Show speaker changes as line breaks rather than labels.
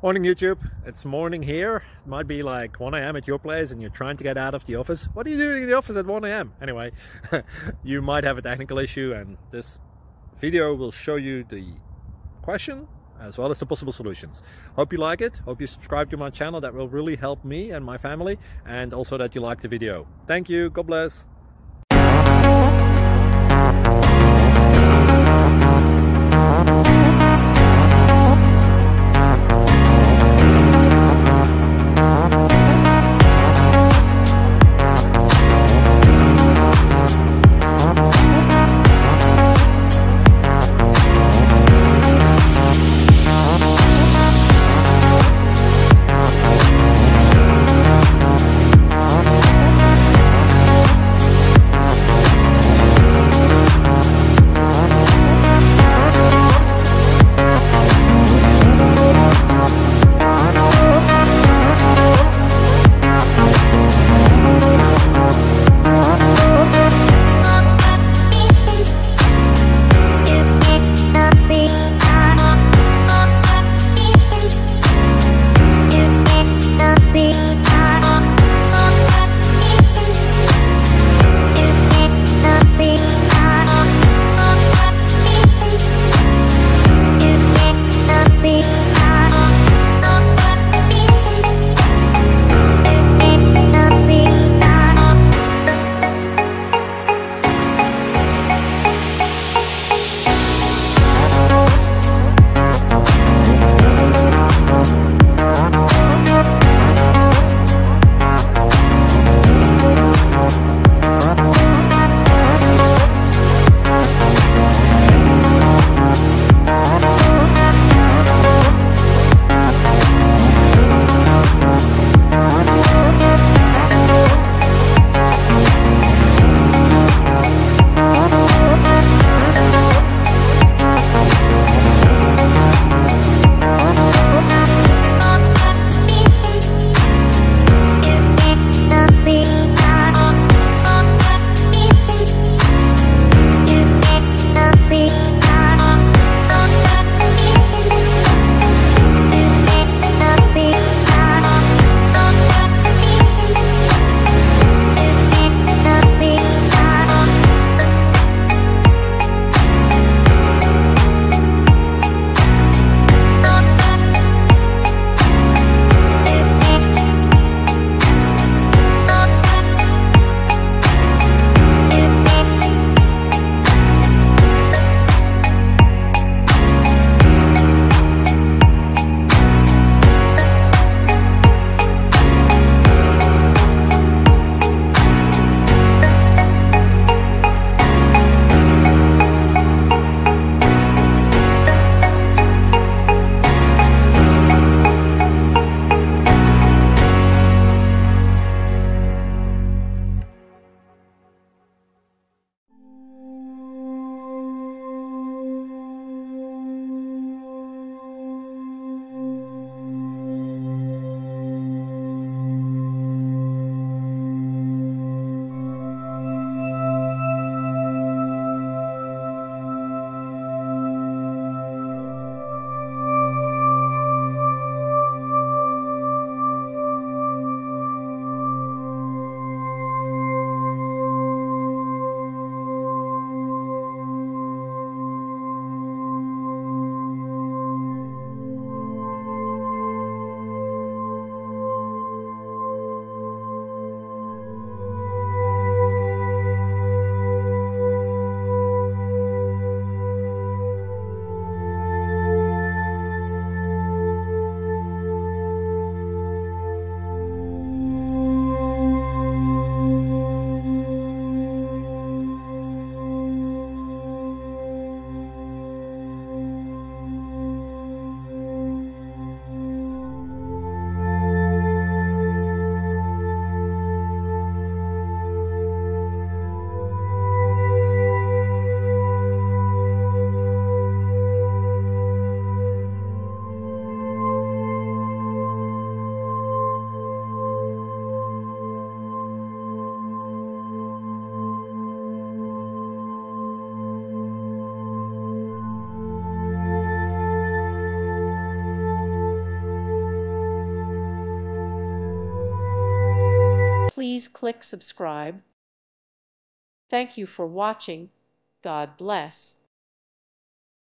Morning YouTube, it's morning here. It might be like 1 a.m. at your place and you're trying to get out of the office. What are you doing in the office at 1 a.m? Anyway, you might have a technical issue and this video will show you the question as well as the possible solutions. Hope you like it, hope you subscribe to my channel. That will really help me and my family, and also that you like the video. Thank you, God bless.
please click subscribe. Thank you for watching. God bless.